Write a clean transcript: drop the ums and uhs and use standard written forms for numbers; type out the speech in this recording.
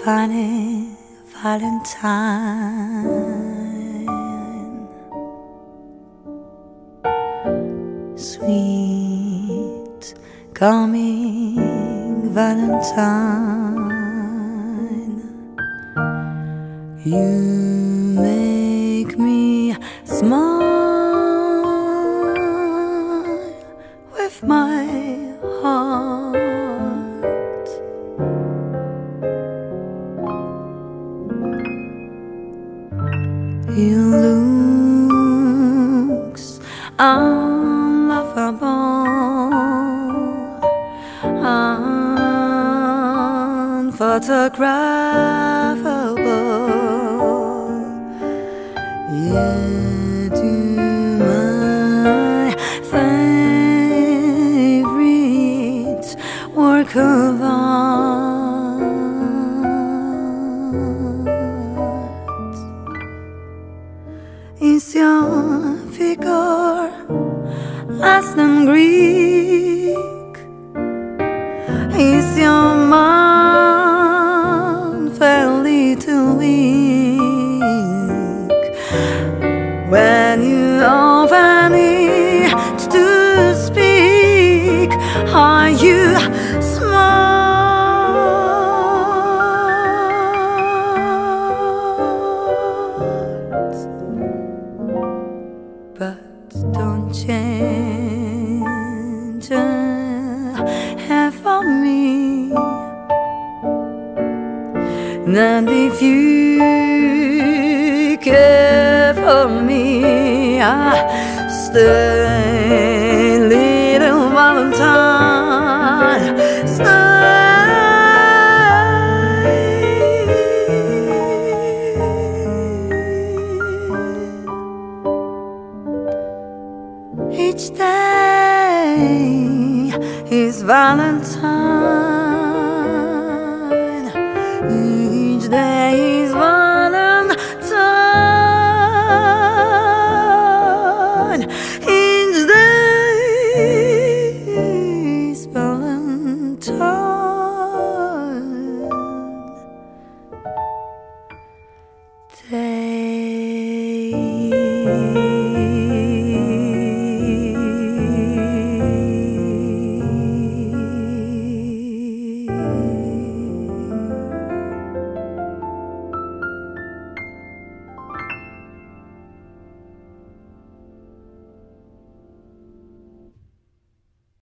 funny Valentine, sweet coming Valentine, you make me smile with my heart. Your looks unlovable, unphotographable, yet you're my favorite work of art. Is your figure less than Greek? Is your mind fairly too weak? When you open it to speak, are you smart? But don't change a hair for me. And if you care for me, stay, little Valentine, stay. Each day is Valentine. Each day